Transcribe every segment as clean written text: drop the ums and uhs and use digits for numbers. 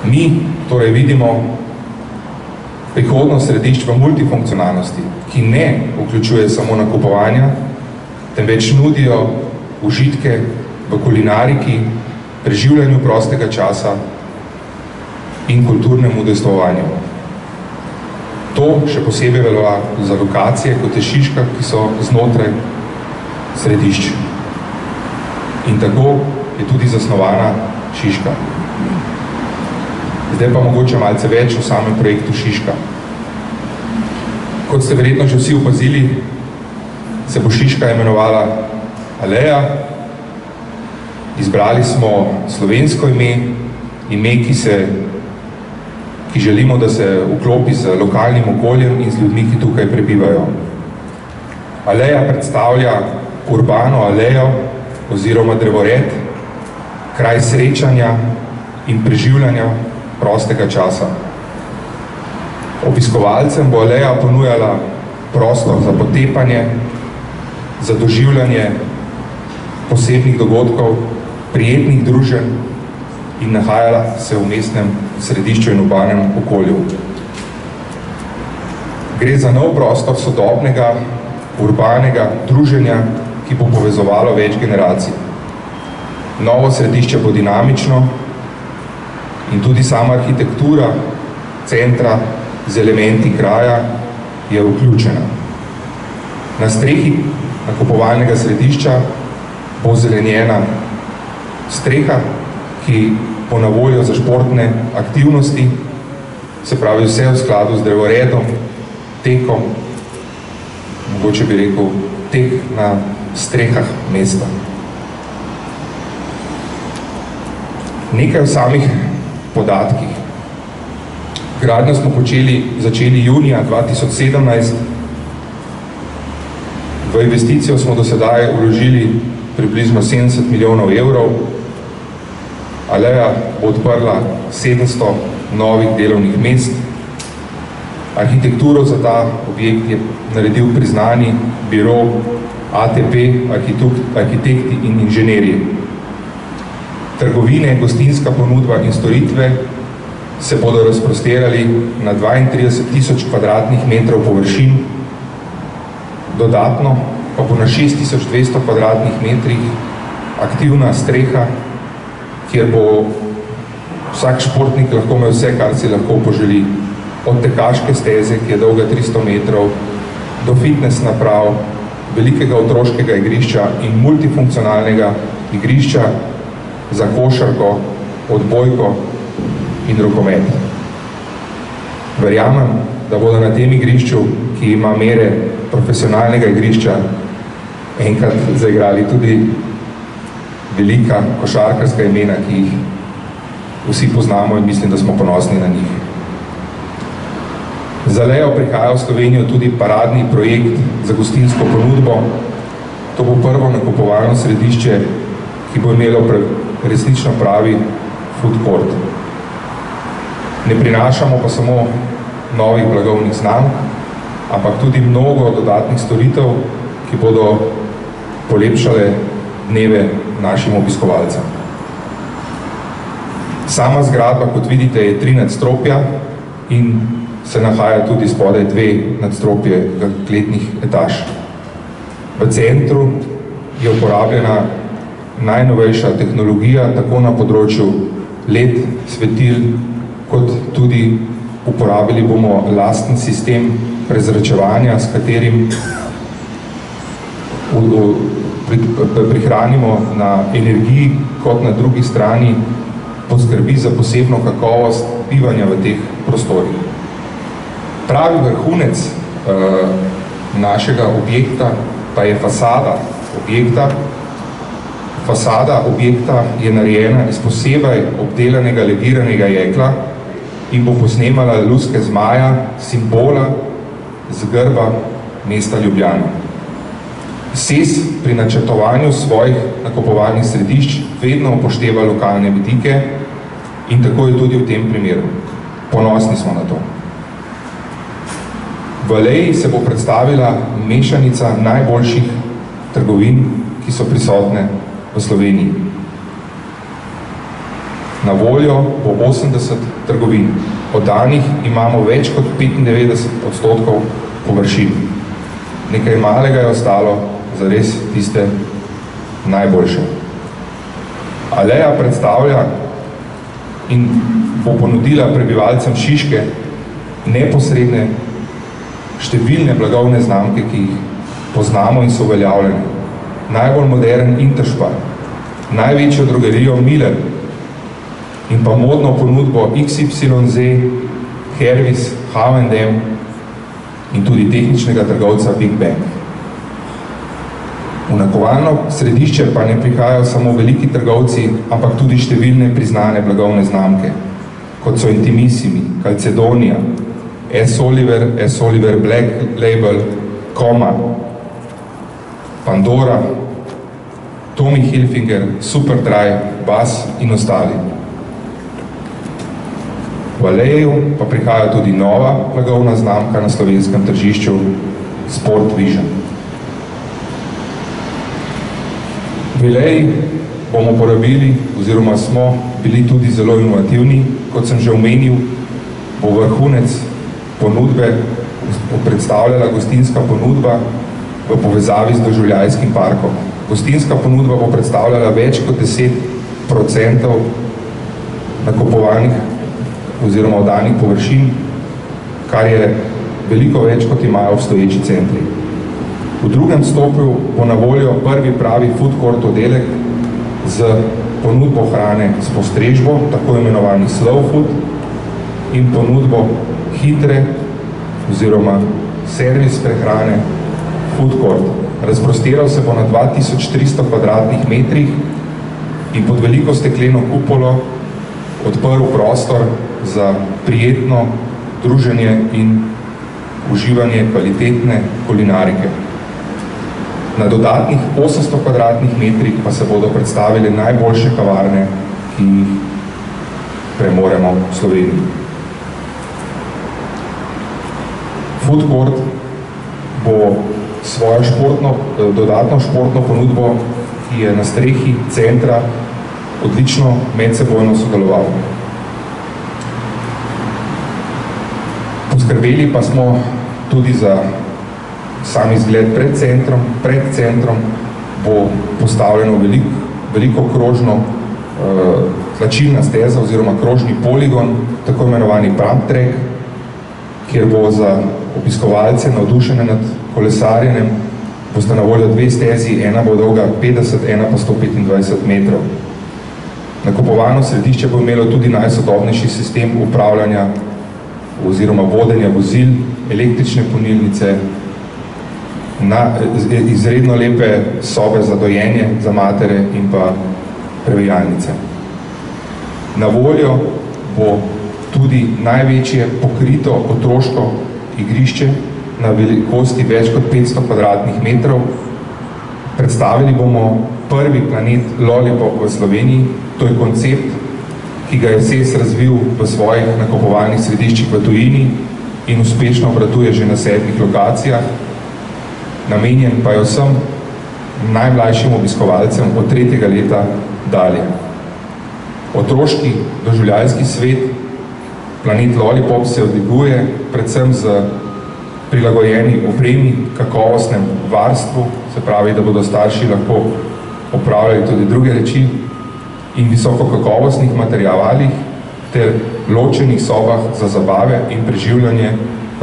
Mi torej vidimo prihodnost središč v multifunkcionalnosti, ki ne vključuje samo nakupovanja, temveč nudijo užitke v kulinariki, preživljanju prostega časa in kulturnem udejstvovanju. To še posebej velja za lokacije, kot je Šiška, ki so znotraj središč. In tako je tudi zasnovana Šiška. Zdaj pa mogoče malce več o samem projektu Šiška. Kot ste verjetno že vsi opazili, se bo Šiška imenovala Aleja. Izbrali smo slovensko ime, ki želimo, da se vklopi z lokalnim okoljem in z ljudmi, ki tukaj prebivajo. Aleja predstavlja urbano alejo oziroma drevored, kraj srečanja in preživljanja prostega časa. Obiskovalcem bo aleja ponujala prostor za potepanje, za doživljanje posebnih dogodkov, prijetnih druženj in nahajala se v mestnem središču in urbanem okolju. Gre za nov prostor sodobnega, urbanega druženja, ki bo povezovalo več generacij. Novo središče bo dinamično in tudi sama arhitektura centra z elementi kraja je vključena. Na strehi nakupovalnega središča bo zelenjena streha, ki bo na voljo za športne aktivnosti, se pravi vse v skladu z drevoredom, tekom, mogoče bi rekel, tek na strehah mesta. Nekaj o samih podatkih. Gradnjo smo začeli junija 2017. V investicijo smo do sedaj vložili približno 70 milijonov evrov. Aleja bo odprla 700 novih delovnih mest. Arhitekturo za ta objekt je naredil priznani biro ATP, arhitekti in inženirji. Trgovine, gostinska ponudba in storitve se bodo razprostirali na 32.000 kvadratnih metrov površin, dodatno pa bo na 6.200 kvadratnih metrih aktivna streha, kjer bo vsak športnik lahko imel vse, kar si lahko poželi. Od tekaške steze, ki je dolga 300 metrov, do fitness naprav, velikega otroškega igrišča in multifunkcionalnega igrišča za košarko, odbojko in rokomet. Verjamem, da bodo na tem igrišču, ki ima mere profesionalnega igrišča, enkrat zaigrali tudi velika košarkarska imena, ki jih vsi poznamo in mislim, da smo ponosni na njih. Za Alejo prihaja v Slovenijo tudi paradni projekt za gostinsko ponudbo. To bo prvo nakupovalno središče, ki bo imelo resnično pravi food court. Ne prinašamo pa samo novih blagovnih znamk, ampak tudi mnogo dodatnih storitev, ki bodo polepšale dneve našim obiskovalcem. Sama zgradba, kot vidite, je 3 nadstropja in se nahaja tudi spodaj 2 nadstropje kletnih etaž. V centru je uporabljena najnovejša tehnologija, tako na področju LED, svetil, kot tudi uporabili bomo lasten sistem prezračevanja, s katerim prihranimo na energiji, kot na drugi strani poskrbi za posebno kakovost bivanja v teh prostorih. Pravi vrhunec našega objekta pa je fasada objekta. Fasada objekta je narejena iz posebej obdelanega legiranega jekla in bo posnemala luske zmaja, simbola z grba mesta Ljubljana. SES pri načrtovanju svojih nakupovalnih središč vedno upošteva lokalne vidike in tako je tudi v tem primeru. Ponosni smo na to. V Aleji se bo predstavila mešanica najboljših trgovin, ki so prisotne v Sloveniji. Na voljo bo 80 trgovin. Oddanih imamo več kot 95% površin. Nekaj malega je ostalo za res tiste najboljše. Aleja predstavlja in bo ponudila prebivalcem Šiške neposredne številne blagovne znamke, ki jih poznamo in so uveljavljene. Najbolj modern Interspar, največjo drogerijo Miller in pa modno ponudbo XYZ, Hervis, H&M in tudi tehničnega trgovca Big Bang. V nakupovalno središče pa ne prihajajo samo veliki trgovci, ampak tudi številne priznane blagovne znamke, kot so Intimissimi, Calcedonia, S. Oliver Black Label, Coma, Pandora, Tommy Hilfiger, Superdry, Bass in ostali. V Aleju pa prihaja tudi nova blagovna znamka na slovenskem tržišču Sport Vision. V Aleji bomo porabili, oziroma smo bili tudi zelo inovativni, kot sem že omenil, bo vrhunec ponudbe predstavljala gostinska ponudba v povezavi z doživljajskim parkom. Gostinska ponudba bo predstavljala več kot 10% nakupovanih oziroma oddanih površin, kar je veliko več, kot imajo obstoječi centri. V drugem stopju bo na voljo prvi pravi food court oddelek z ponudbo hrane s postrežbo, tako imenovani slow food, in ponudbo hitre oziroma servis prehrane food court. Razprostiral se bo na 2300 kvadratnih metrih in pod veliko stekleno kupolo odprl prostor za prijetno druženje in uživanje kvalitetne kulinarike. Na dodatnih 800 kvadratnih metrih pa se bodo predstavile najboljše kavarne, ki jih premoremo v Sloveniji. Food court bo svojo dodatno športno ponudbo, ki je na strehi centra, odlično medsebojno sodeloval. Poskrbeli pa smo tudi za sam izgled pred centrom. Pred centrom bo postavljeno veliko krožno tlačilna steza oziroma krožni poligon, tako imenovani pump track, kjer bo za obiskovalce navdušene nad kolesarjenjem boste na voljo dve stezi, ena bo dolga 50, ena pa 125 metrov. Nakupovalno središče bo imelo tudi najsodobnejši sistem upravljanja oziroma vodenja vozil, električne polnilnice, izredno lepe sobe za dojenje, za matere in pa previjalnice. Na voljo bo tudi največje pokrito otroško igrišče na velikosti več kot 500 kvadratnih metrov. Predstavili bomo prvi planet Lollipop v Sloveniji. To je koncept, ki ga je SES razvil v svojih nakupovalnih središčih v tujini in uspešno obratuje že na 7 lokacijah. Namenjen pa je vsem najmlajšim obiskovalcem od 3. leta dalje. Otroški doživljajski svet planet Lollipop se odlikuje predvsem z prilagojeni opremi, kakovostnem varstvu, se pravi, da bodo starši lahko opravljali tudi druge reči, in visokokakovostnih materialih ter ločenih sobah za zabave in preživljanje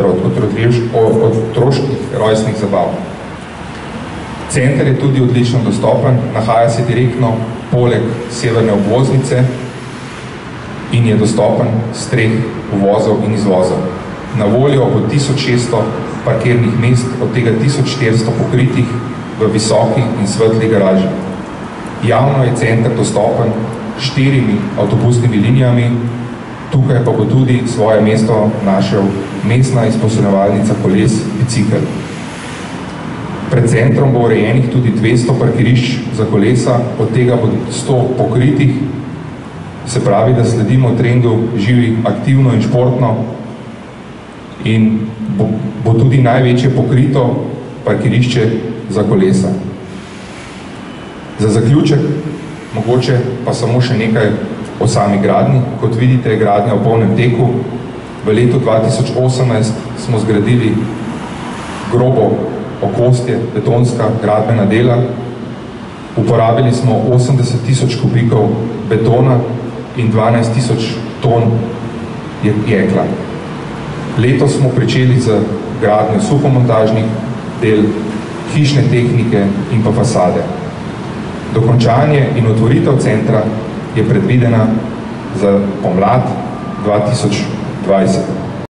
otroških rojstnih zabav. Center je tudi odlično dostopen, nahaja se direktno poleg severne obvoznice in je dostopen s 3 uvozov in izvozov. Na voljo bo 1600 parkirnih mest, od tega 1400 pokritih v visoki in svetli garaži. Javno je center dostopen 4 avtobusnimi linijami, tukaj pa bo tudi svoje mesto našel mestna izposojevalnica koles Bicikel. Pred centrom bo urejenih tudi 200 parkirišč za kolesa, od tega bo 100 pokritih, se pravi, da sledimo trendu živi aktivno in športno, in bo tudi največje pokrito parkirišče za kolesa. Za zaključek, mogoče pa samo še nekaj o sami gradnji. Kot vidite, je gradnja v polnem teku. V letu 2018 smo zgradili grobo okostje, betonska gradbena dela. Uporabili smo 80 tisoč kubikov betona in 12 tisoč ton jekla. Letos smo pričeli z gradnjo suhomontažnih del, hišne tehnike in pa fasade. Dokončanje in otvoritev centra je predvidena za pomlad 2020.